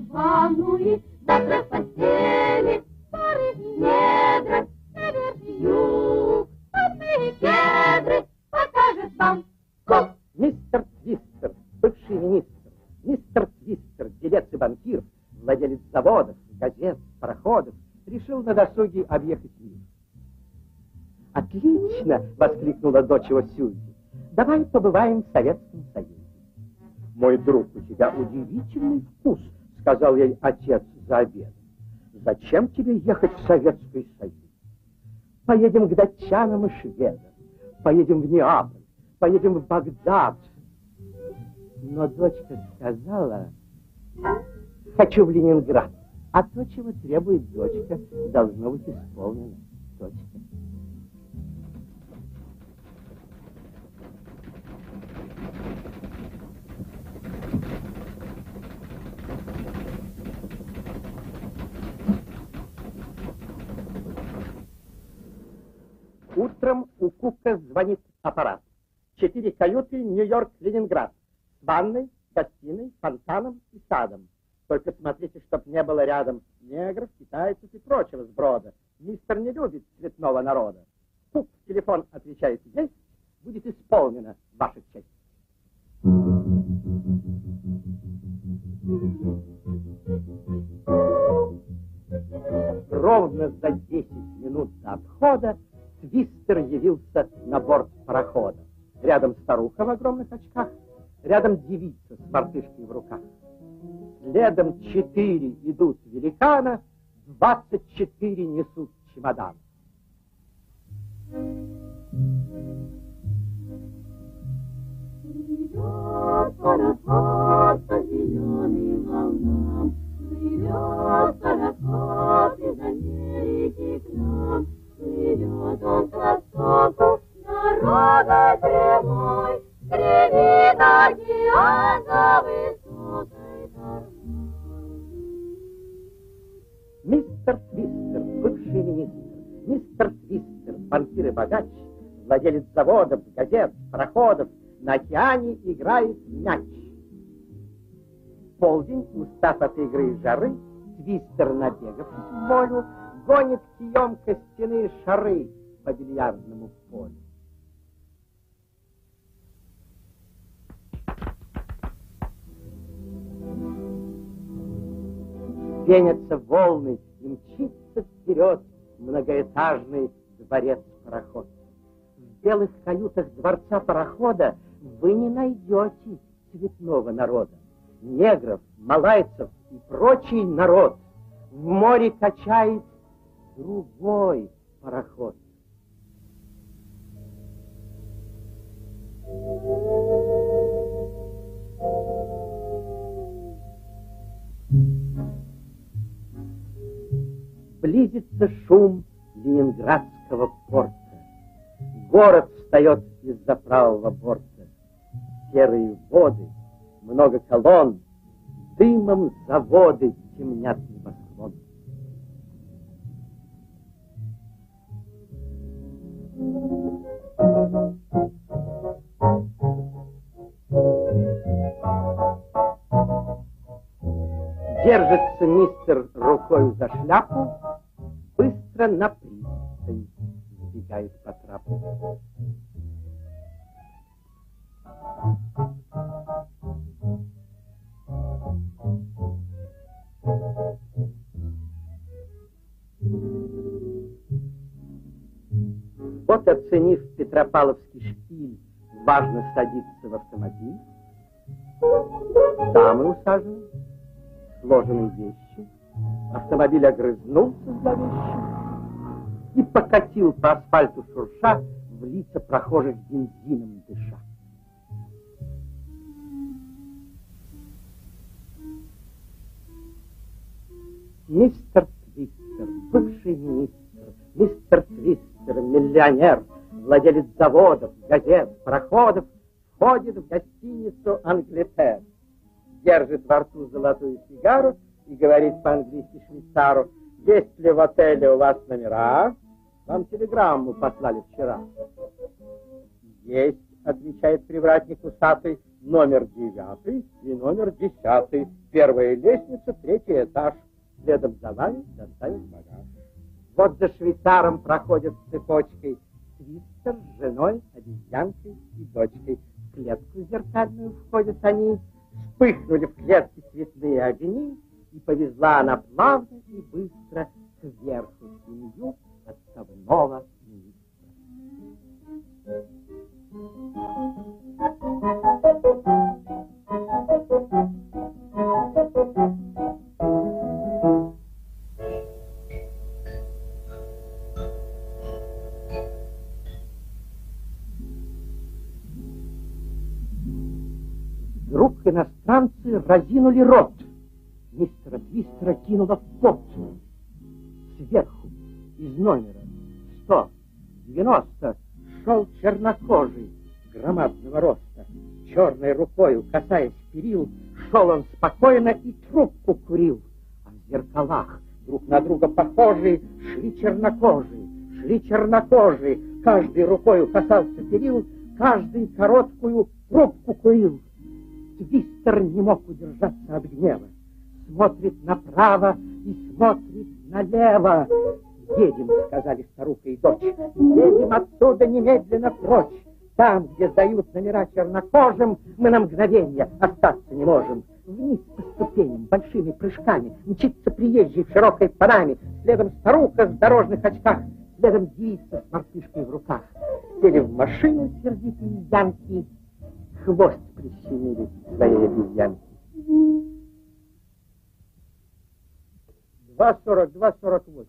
в ванну и завтра в постели. Пары в недрах, север и юг, родные кедры покажет вам круг. Мистер Твистер, бывший министр, мистер Твистер, делец и банкир, владелец заводов, газет, пароходов, решил на досуге объехать мир. «Отлично!» — воскликнула дочь его Сьюзи. «Давай побываем в Советском Союзе». «Мой друг, у тебя удивительный вкус», — сказал ей отец за обедом. «Зачем тебе ехать в Советский Союз? Поедем к датчанам и шведам, поедем в Неаполь, поедем в Багдад». Но дочка сказала: «Хочу в Ленинград». А то, чего требует дочка, должно быть исполнено. Точка. Утром у Кука звонит аппарат. 4 каюты, Нью-Йорк, Ленинград. С ванной, гостиной, фонтаном и садом. Только смотрите, чтоб не было рядом негров, китайцев и прочего сброда. Мистер не любит цветного народа. Кук в телефон отвечает: есть, будет исполнена ваша честь. Ровно за 10 минут до отхода Твистер явился на борт парохода. Рядом старуха в огромных очках, рядом девица с мартышкой в руках. Следом 4 идут великана, 24 несут чемодан. Плывет пароход по зеленым волнам, плывет пароход из Америки к нам, плывет он к востоку, народа прямой, гремит океан за высокой кормой. Мистер Твистер, бывший министр, мистер Твистер, банкир и богач, владелец заводов, газет, пароходов, на океане играет в мяч. В полдень, устав от игры и жары, Твистер, набегавшись в волю, гонит кием костяные шары по бильярдному полю. Пенятся волны и мчится вперед многоэтажный дворец-пароход. В белых каютах дворца парохода вы не найдете цветного народа. Негров, малайцев и прочий народ в море качает другой пароход. Близится шум Ленинградского порта. Город встает из-за правого борта. Серые воды, много колонн, дымом заводы темнят небосклон. Держится мистер рукою за шляпу, быстро на пристань сбегает по трапу. Вот, оценив Петропавловский шпиль, важно садиться в автомобиль. Дамы усажены, сложены вещи. Автомобиль огрызнулся зловеще и покатил по асфальту шурша, в лица прохожих бензином дыша. Мистер Твистер, бывший министр, мистер Твистер, миллионер, владелец заводов, газет, пароходов, входит в гостиницу «Англитер», держит во рту золотую сигару и говорит по-английски швейцару: «Есть ли в отеле у вас номера? Вам телеграмму послали вчера». «Есть», — отвечает привратник усатый, Номер 9 и номер 10. Первая лестница, 3-й этаж. Следом за вами доставят багаж. Вот за швейцаром проходят цепочкой Твистер с женой, обезьянкой и дочкой. В клетку зеркальную входят они, вспыхнули в клетке цветные огни, и повезла она плавно и быстро кверху семью отставного министра. Вдруг иностранцы разинули рот. Мистера Твистера кинуло в пот. Сверху, из номера 190, шел чернокожий, громадного роста. Черной рукою, касаясь перил, шел он спокойно и трубку курил. А в зеркалах, друг на друга похожие, шли чернокожие. Каждый рукою касался перил, каждый короткую трубку курил. Твистер не мог удержаться от гнева. Смотрит направо и смотрит налево. «Едем», — сказали старуха и дочь, «едем отсюда немедленно прочь. Там, где сдают номера чернокожим, мы на мгновение остаться не можем». Вниз по ступеням, большими прыжками мчится приезжий в широкой панаме, следом старуха в дорожных очках, следом девица с мартышкой в руках. Сели в машину сердитые янки, хвост прищемили своей обезьянки. 2:48.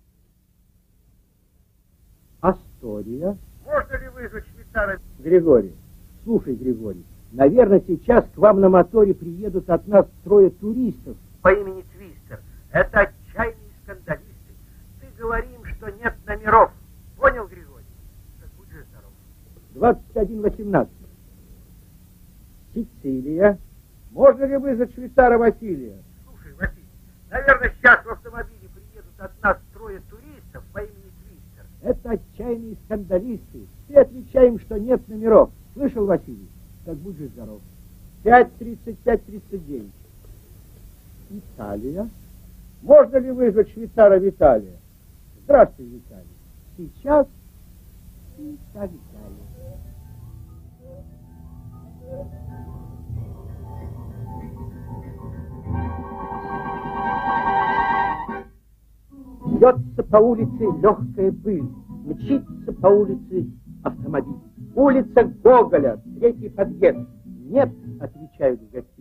Астория. Можно ли вызвать швейцара? Григорий, слушай, Григорий, наверное, сейчас к вам на моторе приедут от нас 3 туристов. По имени Твистер. Это отчаянные скандалисты. Ты говори им, что нет номеров. Понял, Григорий? Так будь же здоров. 21:18. Сицилия. Можно ли вызвать швейцара Василия? Слушай, Василий, наверное, сейчас в автомобиле приедут от нас 3 туристов по имени Твистер. Это отчаянные скандалисты. Ты отвечай им, что нет номеров. Слышал, Василий? Так будь же здоров. 5:35:39. Италия. Можно ли вызвать швейцара Виталия? Здравствуй, Виталий. Сейчас и так далее. Льется по улице легкая пыль, мчится по улице автомобиль. Улица Гоголя, 3-й подъезд. Нет, отвечают в гостинице.